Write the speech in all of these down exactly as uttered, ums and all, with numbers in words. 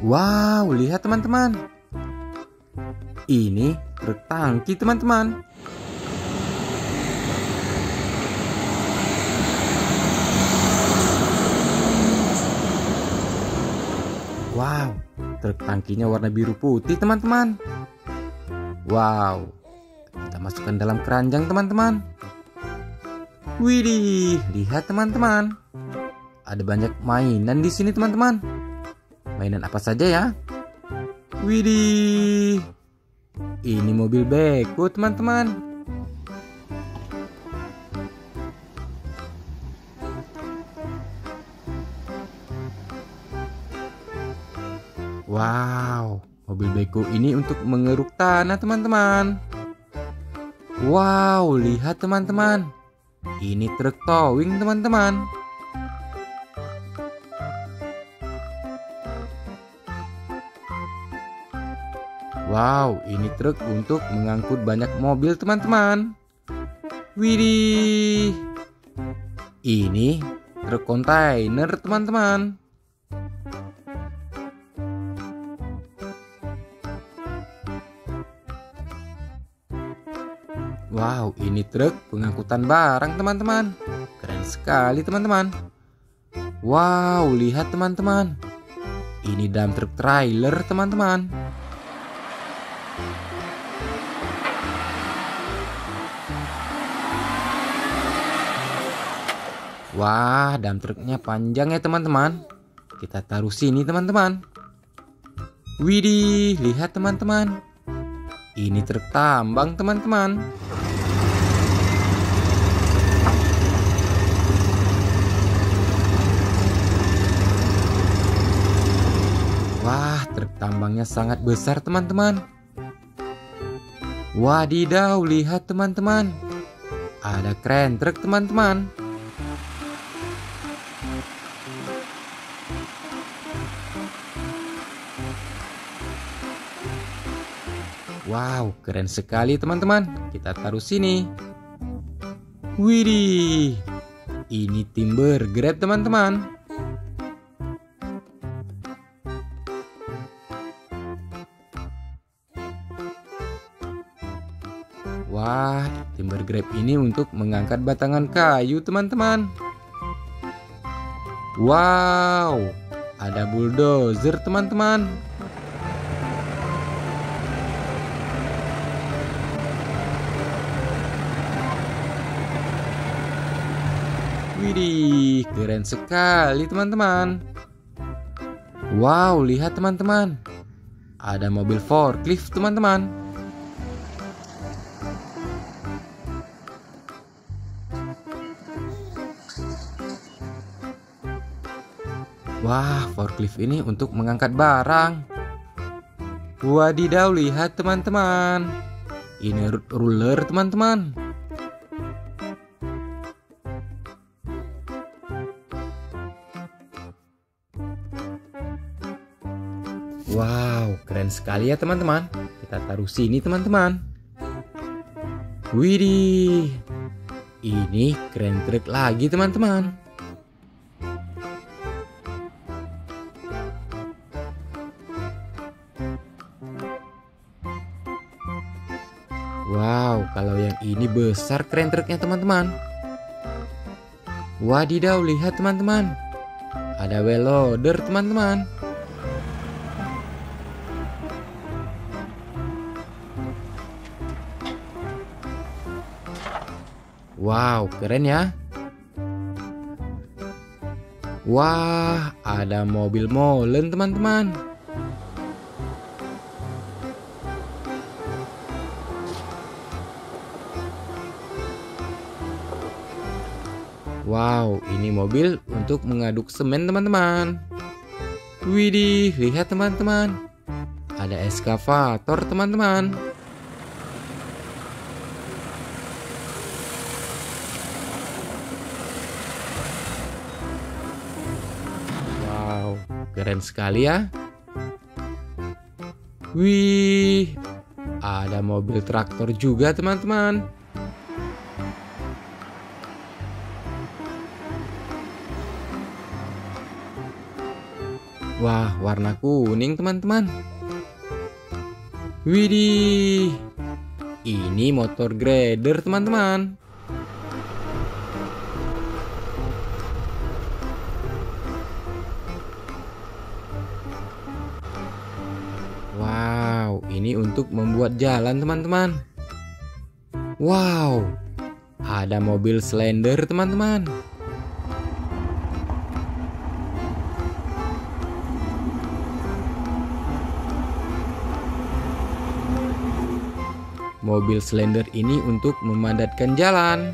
Wow, lihat teman-teman. Ini truk tangki teman-teman. Wow, truk tangkinya warna biru putih teman-teman. Wow, kita masukkan dalam keranjang teman-teman. Widih, lihat teman-teman. Ada banyak mainan di sini teman-teman. Mainan apa saja ya? Widih, ini mobil beko teman-teman. Wow, mobil beko ini untuk mengeruk tanah teman-teman. Wow, lihat teman-teman. Ini truk towing teman-teman. Wow, ini truk untuk mengangkut banyak mobil teman-teman. Widih, ini truk kontainer teman-teman. Wow, ini truk pengangkutan barang teman-teman. Keren sekali teman-teman. Wow, lihat teman-teman. Ini dump truck trailer teman-teman. Wah, dump trucknya panjang ya teman-teman. Kita taruh sini teman-teman. Widih, lihat teman-teman. Ini truk tambang teman-teman. Wah, truk tambangnya sangat besar teman-teman. Wadidaw, lihat teman-teman. Ada kren truk teman-teman. Wow, keren sekali teman-teman. Kita taruh sini. Widih, ini timber grab teman-teman. Wah, timber grab ini untuk mengangkat batangan kayu teman-teman. Wow, ada bulldozer teman-teman. Widih, keren sekali teman-teman. Wow, lihat teman-teman. Ada mobil forklift teman-teman. Wah, forklift ini untuk mengangkat barang. Wadidaw, lihat teman-teman. Ini ruler teman-teman. Wow, keren sekali ya teman-teman. Kita taruh sini teman-teman. Widih, ini keren truk lagi teman-teman. Wow, kalau yang ini besar keren truknya teman-teman. Wadidaw, lihat teman-teman. Ada wheel loader teman-teman. Wow, keren ya. Wah, ada mobil molen teman-teman. Wow, ini mobil untuk mengaduk semen teman-teman. Widih, lihat teman-teman. Ada eskavator teman-teman. Wow, keren sekali ya. Wih, ada mobil traktor juga teman-teman. Wah, warna kuning teman-teman. Widih, ini motor grader teman-teman. Wow, ini untuk membuat jalan teman-teman. Wow, ada mobil slender teman-teman. Mobil slender ini untuk memadatkan jalan.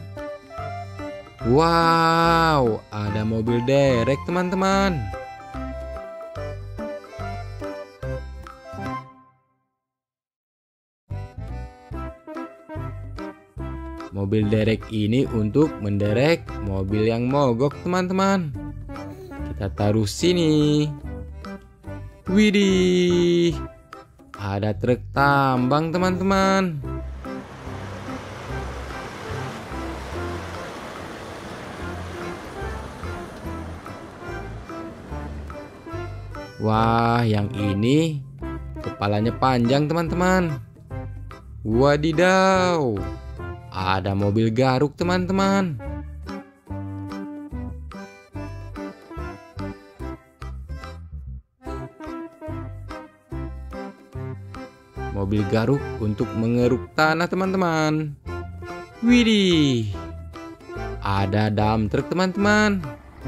Wow, ada mobil derek teman-teman. Mobil derek ini untuk menderek mobil yang mogok teman-teman. Kita taruh sini. Widih, ada truk tambang teman-teman. Wah, yang ini kepalanya panjang teman-teman. Wadidaw, ada mobil garuk teman-teman. Mobil garuk untuk mengeruk tanah teman-teman. Widih, ada dump truk teman-teman.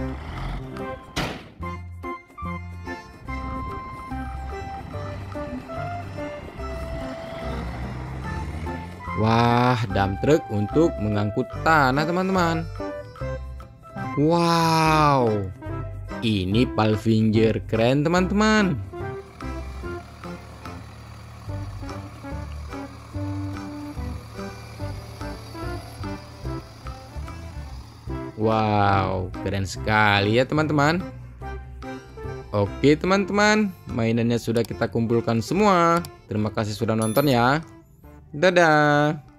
Wah, dump truk untuk mengangkut tanah teman-teman. Wow, ini Palfinger keren teman-teman. Wow, keren sekali ya teman-teman. Oke teman-teman, mainannya sudah kita kumpulkan semua. Terima kasih sudah nonton ya. Dadah.